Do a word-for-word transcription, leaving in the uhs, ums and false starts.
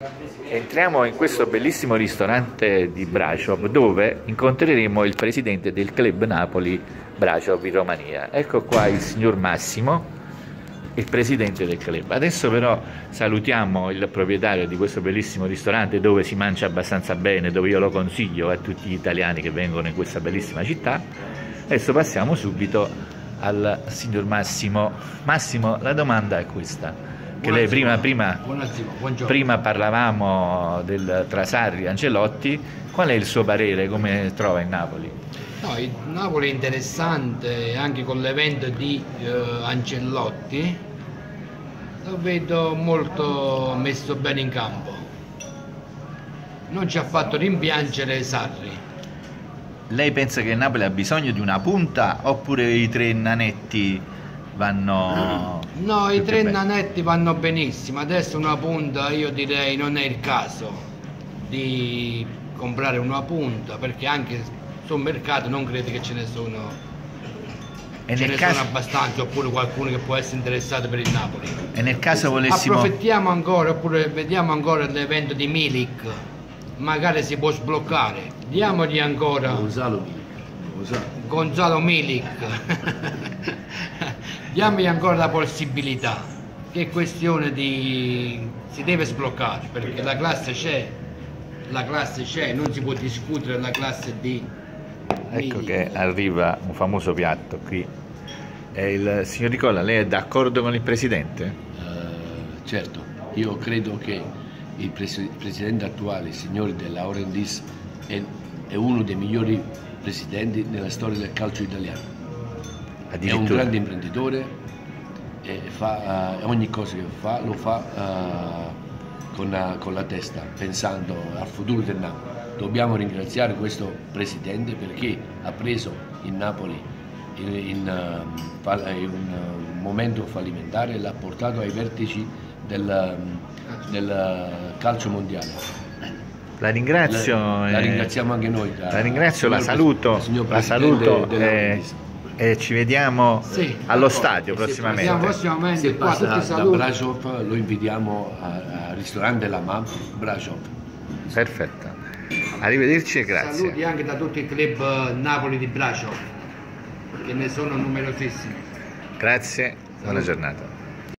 Entriamo in questo bellissimo ristorante di Brashov dove incontreremo il presidente del club Napoli Brashov in Romania. Ecco qua il signor Massimo, il presidente del club. Adesso però salutiamo il proprietario di questo bellissimo ristorante dove si mangia abbastanza bene, dove io lo consiglio a tutti gli italiani che vengono in questa bellissima città. Adesso passiamo subito al signor Massimo. Massimo, la domanda è questa. Che lei prima, prima, prima parlavamo del Trasarri Ancelotti, qual è il suo parere, come trova il Napoli? No, il Napoli è interessante anche con l'evento di eh, Ancelotti, lo vedo molto messo bene in campo, non ci ha fatto rimpiangere Sarri. Lei pensa che il Napoli ha bisogno di una punta oppure i tre nanetti vanno... No, i tre nanetti vanno benissimo, adesso una punta io direi non è il caso di comprare una punta, perché anche sul mercato non credo che ce ne sono, e ce ne caso... sono abbastanza, oppure qualcuno che può essere interessato per il Napoli. E nel caso volessimo... Approfittiamo ancora, oppure vediamo ancora l'evento di Milik, magari si può sbloccare, diamogli ancora Gonzalo Milik, Gonzalo Milik. Diamogli ancora la possibilità, che è questione di... si deve sbloccare, perché la classe c'è, la classe c'è, non si può discutere la classe di... Ecco che arriva un famoso piatto qui. E il signor Nicola, lei è d'accordo con il Presidente? Uh, certo, io credo che il pres Presidente attuale, il signor De Laurentiis, è, è uno dei migliori Presidenti nella storia del calcio italiano. È un grande imprenditore e fa, uh, ogni cosa che fa lo fa uh, con, uh, con la testa, pensando al futuro del Napoli. Dobbiamo ringraziare questo Presidente perché ha preso il Napoli in, in, uh, in un momento fallimentare e l'ha portato ai vertici del, del calcio mondiale. La ringrazio. La, la ringraziamo anche noi. La, la ringrazio, la saluto. La saluto. Eh, E ci vediamo sì, allo stadio prossimamente. prossimamente. Se passa da Brashov lo invitiamo al ristorante La Mam Brashov. Perfetto. Arrivederci e grazie. Saluti anche da tutti i club Napoli di Brashov, che ne sono numerosissimi. Grazie, buona giornata.